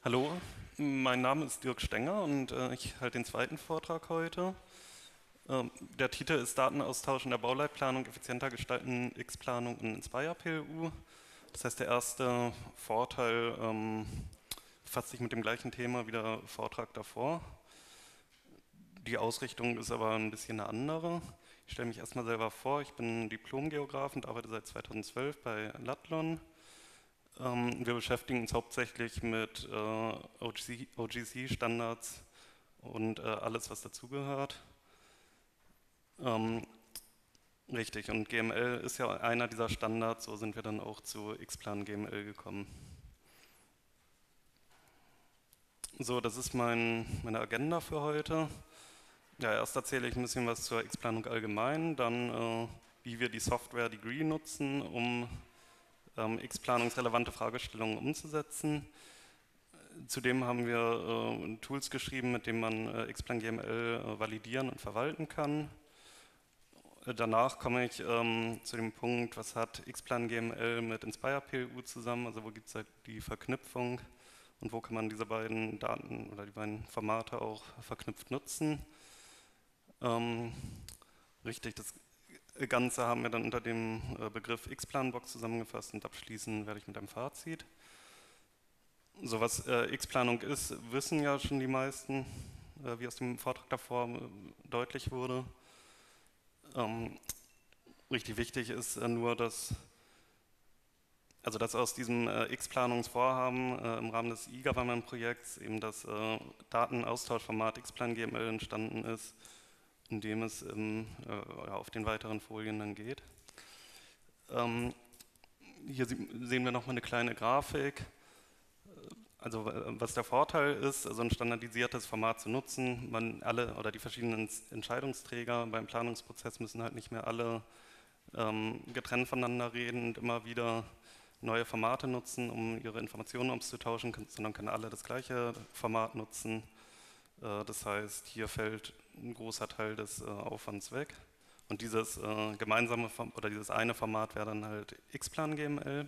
Hallo, mein Name ist Dirk Stenger und ich halte den zweiten Vortrag heute. Der Titel ist Datenaustausch in der Bauleitplanung, effizienter gestalten, X-Planung und Inspire PLU. Das heißt, der erste Vorteil befasst sich mit dem gleichen Thema wie der Vortrag davor. Die Ausrichtung ist aber ein bisschen eine andere. Ich stelle mich erstmal selber vor, ich bin Diplom-Geograf und arbeite seit 2012 bei Latlon. Wir beschäftigen uns hauptsächlich mit OGC-Standards und alles, was dazugehört. Ähm, richtig, und GML ist ja einer dieser Standards, so sind wir dann auch zu X-Plan GML gekommen. So, das ist meine Agenda für heute. Ja, erst erzähle ich ein bisschen was zur X-Planung allgemein, dann wie wir die Software Degree nutzen, um X-planungsrelevante Fragestellungen umzusetzen. Zudem haben wir Tools geschrieben, mit denen man Xplan GML validieren und verwalten kann. Danach komme ich zu dem Punkt, was hat Xplan GML mit Inspire PLU zusammen, also wo gibt es halt die Verknüpfung und wo kann man diese beiden Daten oder die beiden Formate auch verknüpft nutzen. Richtig, das Ganze haben wir dann unter dem Begriff X-Plan-Box zusammengefasst und abschließen werde ich mit einem Fazit. So, was X-Planung ist, wissen ja schon die meisten, wie aus dem Vortrag davor deutlich wurde. Richtig wichtig ist nur, dass aus diesem X-Planungsvorhaben im Rahmen des E-Government-Projekts eben das Datenaustauschformat Xplan GML entstanden ist, in dem es auf den weiteren Folien dann geht. Hier sehen wir nochmal eine kleine Grafik. Also was der Vorteil ist, also ein standardisiertes Format zu nutzen, alle oder die verschiedenen Entscheidungsträger beim Planungsprozess müssen halt nicht mehr alle getrennt voneinander reden und immer wieder neue Formate nutzen, um ihre Informationen auszutauschen, sondern können alle das gleiche Format nutzen. Das heißt, hier fällt ein großer Teil des Aufwands weg. Und dieses gemeinsame oder dieses eine Format wäre dann halt Xplan GML.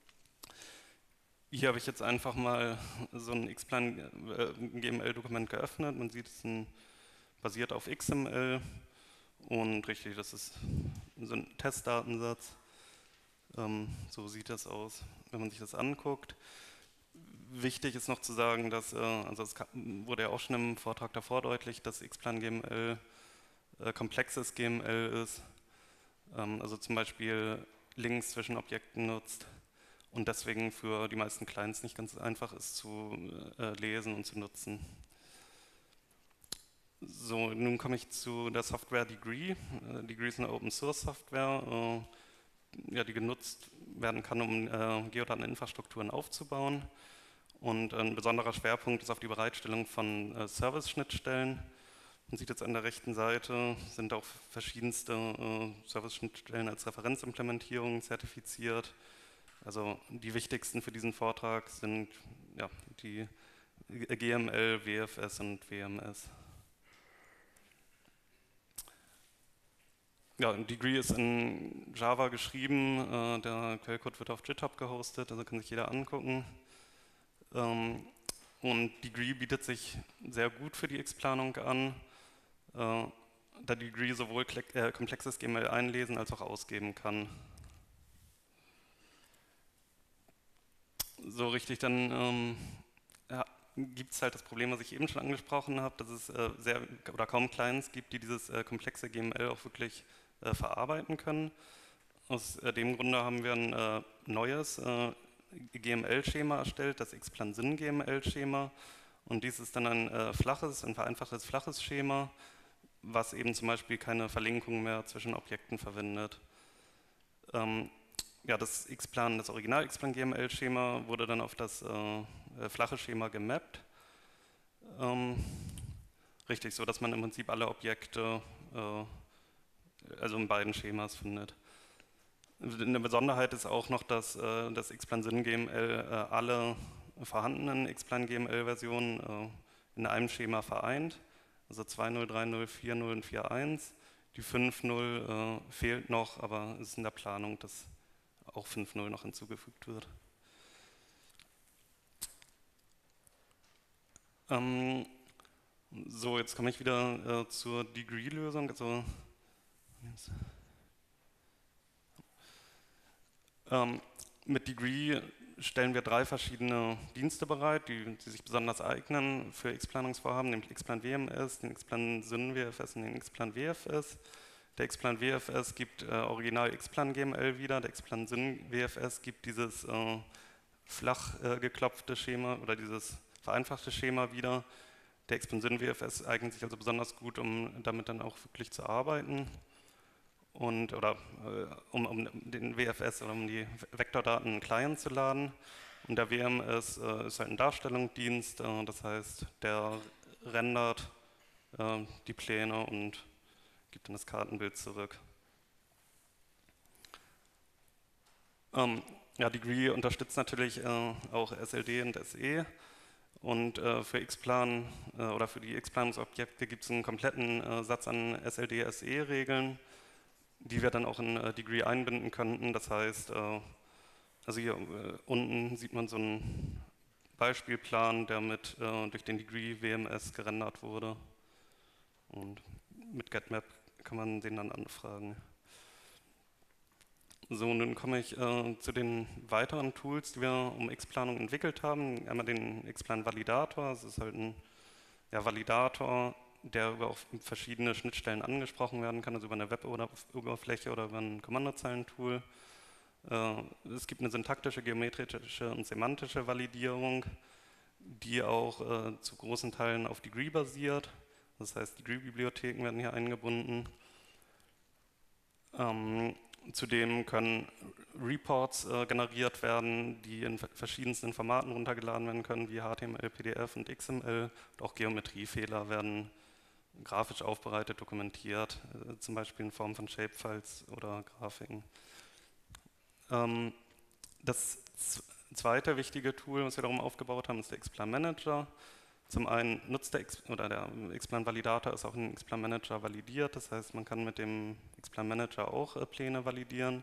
Hier habe ich jetzt einfach mal so ein Xplan GML-Dokument geöffnet. Man sieht, es basiert auf XML und richtig, das ist so ein Testdatensatz. So sieht das aus, wenn man sich das anguckt. Wichtig ist noch zu sagen, dass, also es wurde ja auch schon im Vortrag davor deutlich, dass Xplan GML komplexes GML ist. Also zum Beispiel Links zwischen Objekten nutzt und deswegen für die meisten Clients nicht ganz einfach ist zu lesen und zu nutzen. So, nun komme ich zu der Software Degree. Degree ist eine Open Source Software, ja, die genutzt werden kann, um Geodateninfrastrukturen aufzubauen. Und ein besonderer Schwerpunkt ist auf die Bereitstellung von Service-Schnittstellen. Man sieht jetzt an der rechten Seite, sind auch verschiedenste Service-Schnittstellen als Referenzimplementierung zertifiziert. Also die wichtigsten für diesen Vortrag sind ja, die GML, WFS und WMS. Ja, Degree ist in Java geschrieben, der Quellcode wird auf GitHub gehostet, also kann sich jeder angucken. Und Degree bietet sich sehr gut für die X-Planung an, da Degree sowohl komplexes GML einlesen als auch ausgeben kann. So richtig, dann ja, gibt es halt das Problem, was ich eben schon angesprochen habe, dass es sehr oder kaum Clients gibt, die dieses komplexe GML auch wirklich verarbeiten können. Aus dem Grunde haben wir ein neues GML-Schema erstellt, das Xplan-Syn-GML-Schema. Und dies ist dann ein vereinfachtes flaches Schema, was eben zum Beispiel keine Verlinkung mehr zwischen Objekten verwendet. Ja, das Original Xplan GML-Schema wurde dann auf das flache Schema gemappt. Richtig, so dass man im Prinzip alle Objekte also in beiden Schemas findet. Eine Besonderheit ist auch noch, dass das Xplan-Syn-GML alle vorhandenen Xplan-GML-Versionen in einem Schema vereint. Also 2.0, 3.0, 4.0 und 4.1. Die 5.0 fehlt noch, aber es ist in der Planung, dass auch 5.0 noch hinzugefügt wird. Ähm, so, jetzt komme ich wieder zur Degree-Lösung. Also, mit Degree stellen wir 3 verschiedene Dienste bereit, die sich besonders eignen für X-Planungsvorhaben, nämlich Xplan WMS, den Xplan Syn WFS und den Xplan WFS. Der Xplan WFS gibt Original Xplan GML wieder, der Xplan Syn WFS gibt dieses flach geklopfte Schema oder dieses vereinfachte Schema wieder. Der Xplan Syn WFS eignet sich also besonders gut, um damit dann auch wirklich zu arbeiten. Um den WFS oder um die Vektordaten in den Client zu laden. Und der WMS ist halt ein Darstellungsdienst, das heißt, der rendert die Pläne und gibt dann das Kartenbild zurück. Ja, Degree unterstützt natürlich auch SLD und SE. Und für X-Plan oder für die X-Planungsobjekte gibt es einen kompletten Satz an SLD-SE-Regeln, die wir dann auch in Degree einbinden könnten. Das heißt, also hier unten sieht man so einen Beispielplan, der durch den Degree WMS gerendert wurde. Und mit GetMap kann man den dann anfragen. So, nun komme ich zu den weiteren Tools, die wir um X-Planung entwickelt haben. Einmal den X-Plan Validator. Das ist halt ein Validator, der über auch verschiedene Schnittstellen angesprochen werden kann, also über eine Web-Oberfläche oder über ein Kommandozeilentool. Es gibt eine syntaktische, geometrische und semantische Validierung, die auch zu großen Teilen auf Degree basiert. Das heißt, Degree-Bibliotheken werden hier eingebunden. Zudem können Reports generiert werden, die in verschiedensten Formaten runtergeladen werden können, wie HTML, PDF und XML. Und auch Geometriefehler werden grafisch aufbereitet, dokumentiert, zum Beispiel in Form von Shapefiles oder Grafiken. Das zweite wichtige Tool, was wir darum aufgebaut haben, ist der Xplan Manager. Zum einen nutzt der Xplan Validator ist auch in den Xplan Manager validiert, das heißt, man kann mit dem Xplan Manager auch Pläne validieren.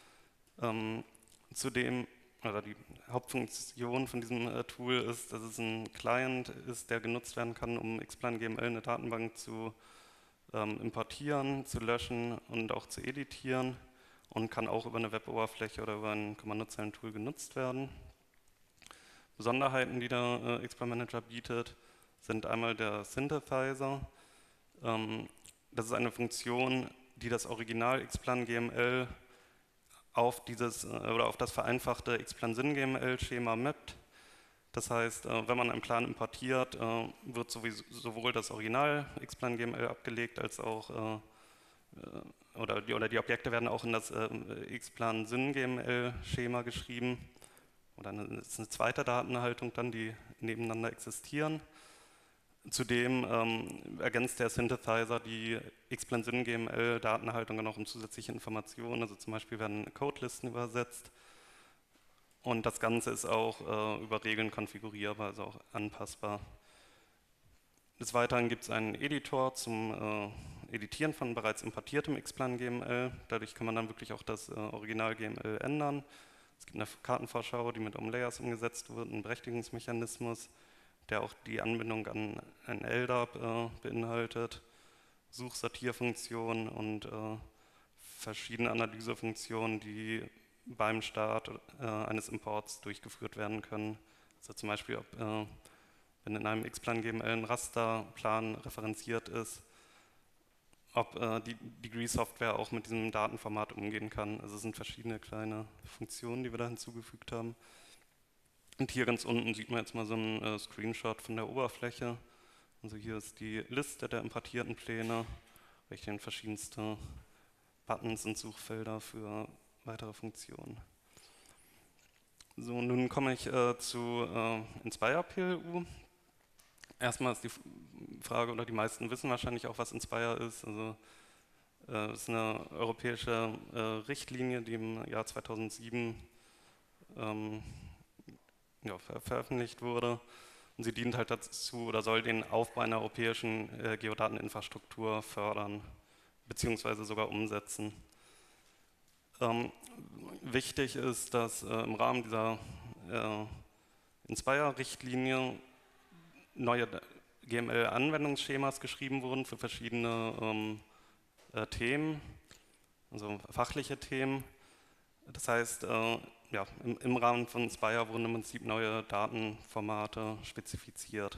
Zudem, oder die Hauptfunktion von diesem Tool ist, dass es ein Client ist, der genutzt werden kann, um Xplan GML in eine Datenbank zu importieren, zu löschen und auch zu editieren und kann auch über eine Web-Oberfläche oder über ein Kommandozeilentool genutzt werden. Besonderheiten, die der Xplan Manager bietet, sind einmal der Synthesizer. Das ist eine Funktion, die das Original Xplan GML auf das vereinfachte Xplan Syn GML Schema mappt. Das heißt, wenn man einen Plan importiert, wird sowohl das Original Xplan GML abgelegt, als auch die Objekte werden auch in das Xplan Syn GML Schema geschrieben. Oder es ist eine zweite Datenerhaltung dann, die nebeneinander existieren. Zudem ergänzt der Synthesizer die Xplan Syn GML Datenerhaltung noch um zusätzliche Informationen. Also zum Beispiel werden Codelisten übersetzt. Und das Ganze ist auch über Regeln konfigurierbar, also auch anpassbar. Des Weiteren gibt es einen Editor zum Editieren von bereits importiertem Xplan GML. Dadurch kann man dann wirklich auch das Original GML ändern. Es gibt eine Kartenvorschau, die mit OmLayers umgesetzt wird, einen Berechtigungsmechanismus, der auch die Anbindung an ein LDAP beinhaltet, Such-Sortierfunktionen und verschiedene Analysefunktionen, die beim Start eines Imports durchgeführt werden können. Also zum Beispiel, wenn in einem Xplan GML ein Rasterplan referenziert ist, ob die Degree-Software auch mit diesem Datenformat umgehen kann. Also es sind verschiedene kleine Funktionen, die wir da hinzugefügt haben. Und hier ganz unten sieht man jetzt mal so einen Screenshot von der Oberfläche. Also hier ist die Liste der importierten Pläne, welche verschiedenste Buttons und Suchfelder für weitere Funktionen. So, nun komme ich zu Inspire PLU. Erstmal ist die Frage, oder die meisten wissen wahrscheinlich auch, was Inspire ist. Also, es ist eine europäische Richtlinie, die im Jahr 2007 veröffentlicht wurde. Und sie dient halt dazu oder soll den Aufbau einer europäischen Geodateninfrastruktur fördern, beziehungsweise sogar umsetzen. Wichtig ist, dass im Rahmen dieser Inspire-Richtlinie neue GML-Anwendungsschemas geschrieben wurden für verschiedene Themen, also fachliche Themen. Das heißt, ja, im Rahmen von Inspire wurden im Prinzip neue Datenformate spezifiziert.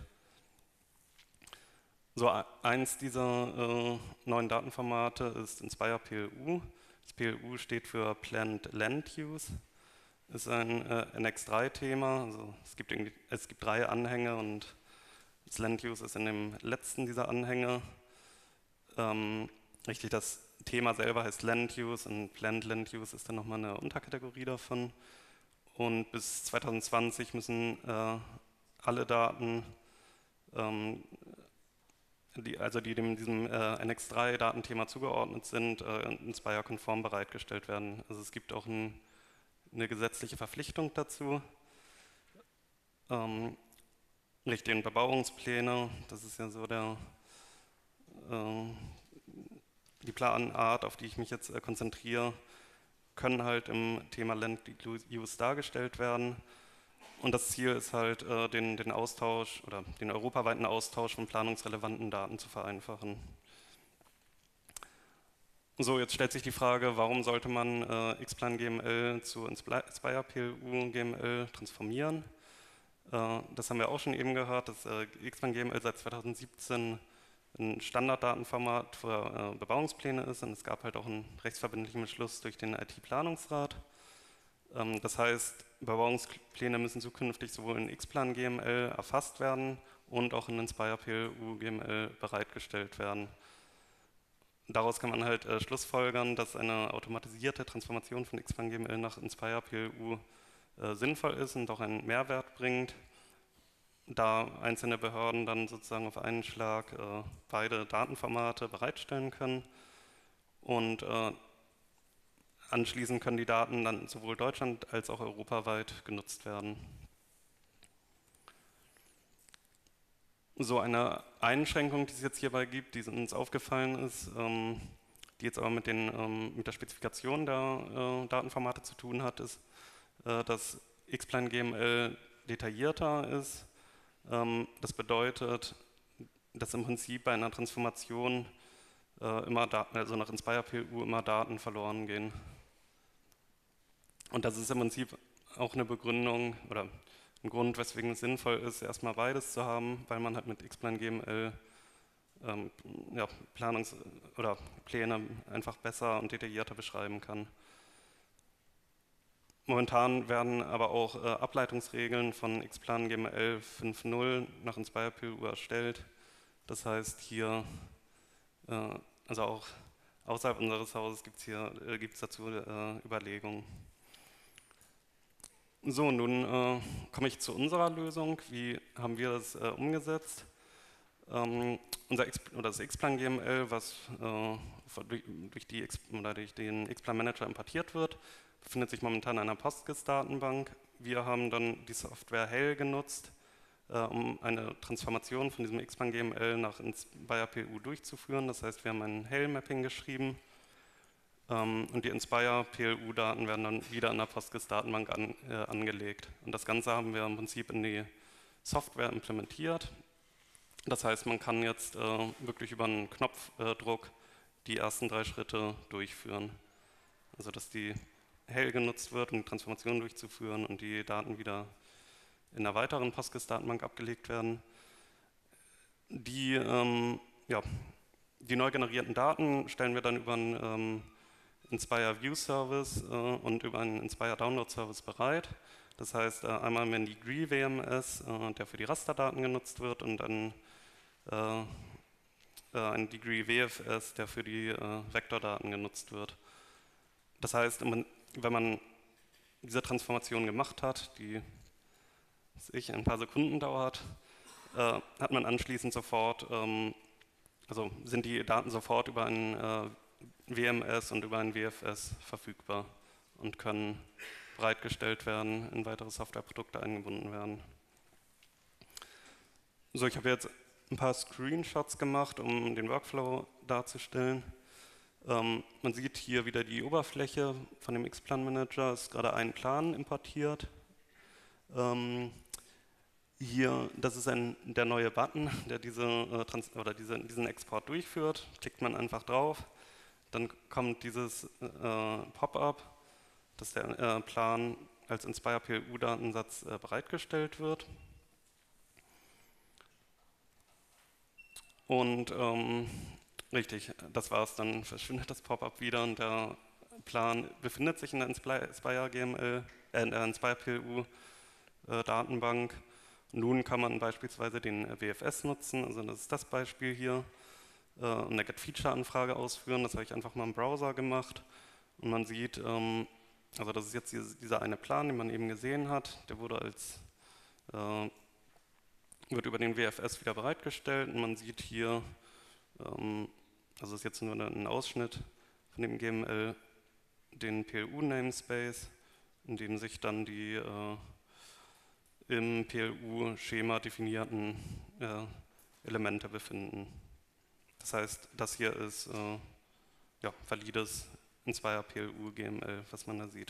So, eins dieser neuen Datenformate ist Inspire PLU. Das PLU steht für Planned Land Use, ist ein NX3-Thema. Also es gibt 3 Anhänge und das Land Use ist in dem letzten dieser Anhänge. Richtig, das Thema selber heißt Land Use und Planned Land Use ist dann nochmal eine Unterkategorie davon. Und bis 2020 müssen alle Daten, die diesem NX3-Datenthema zugeordnet sind, Inspire-konform bereitgestellt werden. Also es gibt auch eine gesetzliche Verpflichtung dazu. Richtige Bebauungspläne, das ist ja so die Planart, auf die ich mich jetzt konzentriere, können halt im Thema Land Use dargestellt werden. Und das Ziel ist halt, den Austausch oder den europaweiten Austausch von planungsrelevanten Daten zu vereinfachen. So, jetzt stellt sich die Frage, warum sollte man Xplan GML zu Inspire PLU GML transformieren? Das haben wir auch schon eben gehört, dass Xplan GML seit 2017 ein Standarddatenformat für Bebauungspläne ist und es gab halt auch einen rechtsverbindlichen Beschluss durch den IT-Planungsrat. Das heißt, Bebauungspläne müssen zukünftig sowohl in Xplan GML erfasst werden und auch in Inspire PLU GML bereitgestellt werden. Daraus kann man halt schlussfolgern, dass eine automatisierte Transformation von Xplan GML nach Inspire PLU sinnvoll ist und auch einen Mehrwert bringt, da einzelne Behörden dann sozusagen auf einen Schlag beide Datenformate bereitstellen können und anschließend können die Daten dann sowohl deutschland- als auch europaweit genutzt werden. So eine Einschränkung, die es jetzt hierbei gibt, die uns aufgefallen ist, die jetzt aber mit der Spezifikation der Datenformate zu tun hat, ist, dass Xplan GML detaillierter ist. Das bedeutet, dass im Prinzip bei einer Transformation also nach Inspire PLU immer Daten verloren gehen. Und das ist im Prinzip auch eine Begründung oder ein Grund, weswegen es sinnvoll ist, erstmal beides zu haben, weil man halt mit Xplan GML ja, oder Pläne einfach besser und detaillierter beschreiben kann. Momentan werden aber auch Ableitungsregeln von Xplan GML 5.0 nach Inspire PLU erstellt. Das heißt, hier, also auch außerhalb unseres Hauses gibt es dazu Überlegungen. So, nun komme ich zu unserer Lösung. Wie haben wir das umgesetzt? Das Xplan GML, was durch den Xplan Manager importiert wird, befindet sich momentan in einer PostGIS-Datenbank. Wir haben dann die Software Hail genutzt, um eine Transformation von diesem Xplan GML nach Inspire PLU durchzuführen. Das heißt, wir haben ein Hail-Mapping geschrieben und die Inspire PLU-Daten werden dann wieder in der PostGIS-Datenbank angelegt. Und das Ganze haben wir im Prinzip in die Software implementiert. Das heißt, man kann jetzt wirklich über einen Knopfdruck die ersten 3 Schritte durchführen. Also dass die Hail genutzt wird, um die Transformation durchzuführen und die Daten wieder in einer weiteren PostGIS-Datenbank abgelegt werden. Die neu generierten Daten stellen wir dann über einen Inspire View Service und über einen Inspire Download Service bereit. Das heißt, einmal ein Degree WMS, der für die Rasterdaten genutzt wird, und dann ein Degree WFS, der für die Vektordaten genutzt wird. Das heißt, wenn man diese Transformation gemacht hat, die ein paar Sekunden dauert, hat man anschließend sofort, also sind die Daten sofort über ein WMS und über ein WFS verfügbar und können bereitgestellt werden, in weitere Softwareprodukte eingebunden werden. So, ich habe jetzt ein paar Screenshots gemacht, um den Workflow darzustellen. Man sieht hier wieder die Oberfläche von dem Xplan Manager, es ist gerade ein Plan importiert. Hier, das ist der neue Button, der diesen Export durchführt. Klickt man einfach drauf, dann kommt dieses Pop-up, dass der Plan als Inspire PLU-Datensatz bereitgestellt wird. Und richtig, das war's, dann verschwindet das Pop-up wieder und der Plan befindet sich in der Inspire GML, in der Inspire PLU Datenbank. Nun kann man beispielsweise den WFS nutzen, also das ist das Beispiel hier, und eine Get-Feature-Anfrage ausführen. Das habe ich einfach mal im Browser gemacht und man sieht, also das ist jetzt dieser eine Plan, den man eben gesehen hat, der wird über den WFS wieder bereitgestellt und man sieht hier, also ist jetzt nur ein Ausschnitt von dem GML, den PLU-Namespace, in dem sich dann die im PLU-Schema definierten Elemente befinden. Das heißt, das hier ist valides Inspire PLU GML, was man da sieht.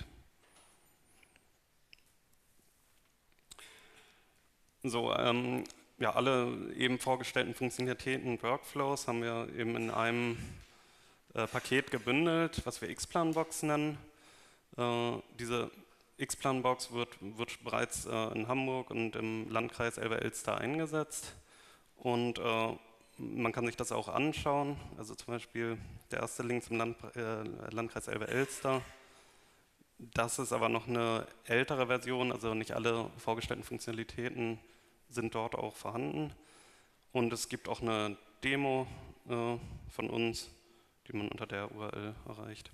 So, alle eben vorgestellten Funktionalitäten und Workflows haben wir eben in einem Paket gebündelt, was wir Xplanbox nennen. Diese Xplanbox wird bereits in Hamburg und im Landkreis Elbe-Elster eingesetzt und man kann sich das auch anschauen. Also zum Beispiel der erste Link zum Landkreis Elbe-Elster. Das ist aber noch eine ältere Version, also nicht alle vorgestellten Funktionalitäten sind dort auch vorhanden. Und es gibt auch eine Demo von uns, die man unter der URL erreicht.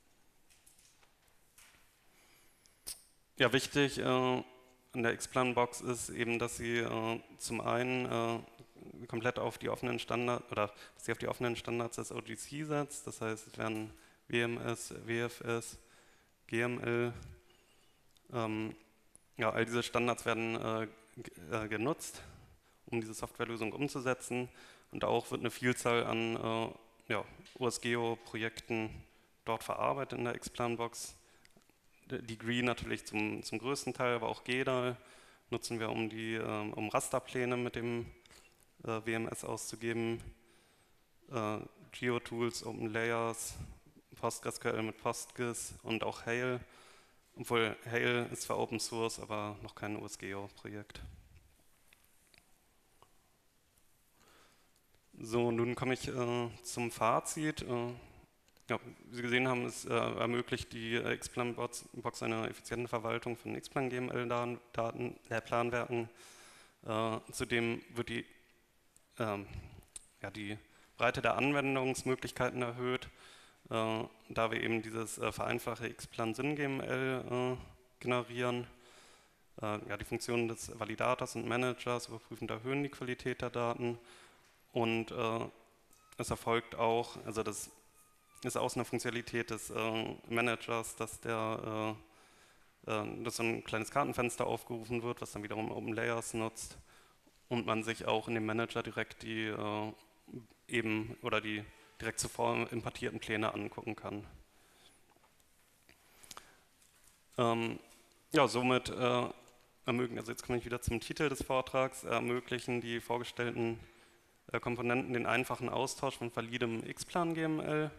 Ja, wichtig an der Xplanbox ist eben, dass sie zum einen komplett auf die offenen Standards des OGC setzt. Das heißt, es werden WMS, WFS, GML, all diese Standards werden genutzt, um diese Softwarelösung umzusetzen. Und auch wird eine Vielzahl an OSGeo-Projekten dort verarbeitet in der Xplanbox. Die GREE natürlich zum größten Teil, aber auch GEDAL nutzen wir, um Rasterpläne mit dem WMS auszugeben. GeoTools, OpenLayers, PostgreSQL mit PostGIS und auch Hail. Obwohl Hail ist zwar Open Source, aber noch kein OSGeo-Projekt. So, nun komme ich zum Fazit. Wie Sie gesehen haben, es ermöglicht die Xplanbox eine effiziente Verwaltung von Xplan-GML-Planwerken. Zudem wird die Breite der Anwendungsmöglichkeiten erhöht, da wir eben dieses vereinfachte Xplan-Syn-GML generieren. Die Funktionen des Validators und Managers überprüfen und erhöhen die Qualität der Daten. Und es erfolgt auch, also das ist auch eine Funktionalität des Managers, dass so ein kleines Kartenfenster aufgerufen wird, was dann wiederum OpenLayers nutzt und man sich auch in dem Manager direkt die direkt zuvor importierten Pläne angucken kann. Somit also jetzt komme ich wieder zum Titel des Vortrags, ermöglichen die vorgestellten Komponenten den einfachen Austausch von validem Xplan-GML.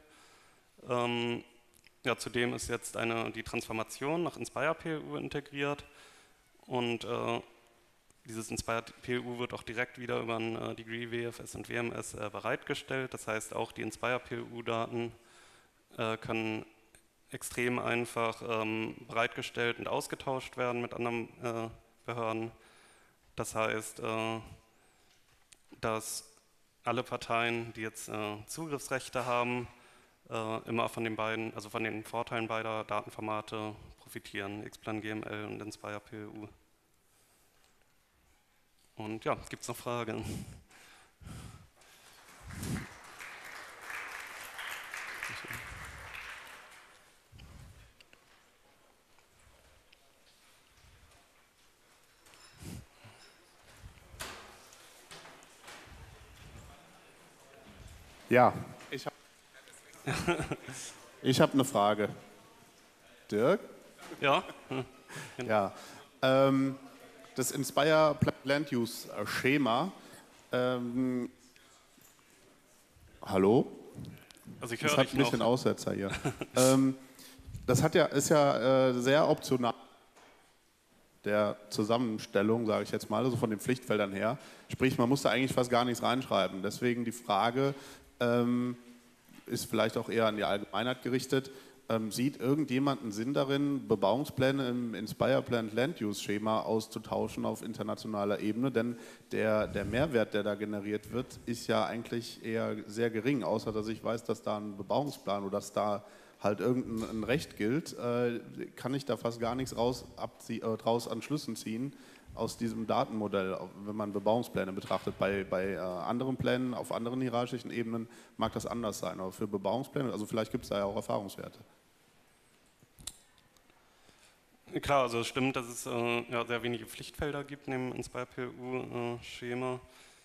Zudem ist jetzt die Transformation nach Inspire PLU integriert und dieses Inspire PLU wird auch direkt wieder über ein Degree, WFS und WMS bereitgestellt. Das heißt, auch die Inspire PLU-Daten können extrem einfach bereitgestellt und ausgetauscht werden mit anderen Behörden. Das heißt, dass alle Parteien, die jetzt Zugriffsrechte haben, immer von den Vorteilen beider Datenformate profitieren, Xplan GML und Inspire PLU. Und ja, gibt es noch Fragen? Ja, ich hab eine Frage. Dirk? Ja? Ja. Das Inspire Land-Use-Schema. Hallo? Also ich Das höre hat dich ein bisschen noch. Aussetzer hier. Das ist ja sehr optional der Zusammenstellung, sage ich jetzt mal, also von den Pflichtfeldern her. Sprich, man muss da eigentlich fast gar nichts reinschreiben. Deswegen die Frage ist vielleicht auch eher an die Allgemeinheit gerichtet. Sieht irgendjemand einen Sinn darin, Bebauungspläne im Inspire Planned Land Use Schema auszutauschen auf internationaler Ebene? Denn der Mehrwert, der da generiert wird, ist ja eigentlich eher sehr gering, außer dass ich weiß, dass da ein Bebauungsplan oder dass da halt irgendein Recht gilt, kann ich da fast gar nichts draus an Schlüssen ziehen aus diesem Datenmodell, wenn man Bebauungspläne betrachtet. Bei anderen Plänen auf anderen hierarchischen Ebenen mag das anders sein, aber für Bebauungspläne, also vielleicht gibt es da ja auch Erfahrungswerte. Klar, also es stimmt, dass es ja, sehr wenige Pflichtfelder gibt neben Inspire PLU-Schema.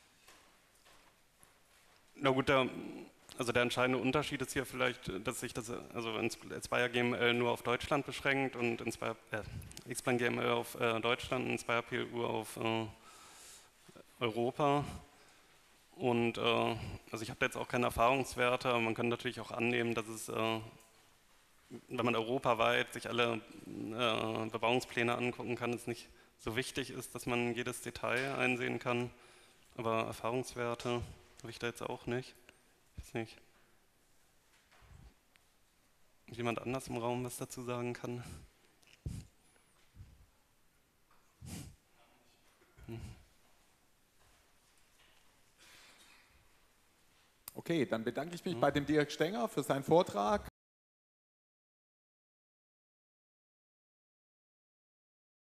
Na gut, also der entscheidende Unterschied ist hier vielleicht, dass sich das also Inspire GML nur auf Deutschland beschränkt und Xplan GML auf Deutschland und Inspire PLU auf Europa. Und also ich habe jetzt auch keine Erfahrungswerte, aber man kann natürlich auch annehmen, dass es wenn man europaweit sich alle Bebauungspläne angucken kann, es nicht so wichtig ist, dass man jedes Detail einsehen kann. Aber Erfahrungswerte habe ich da jetzt auch nicht. Ich weiß nicht. Jemand anders im Raum was dazu sagen kann? Okay, dann bedanke ich mich bei dem Dirk Stenger für seinen Vortrag.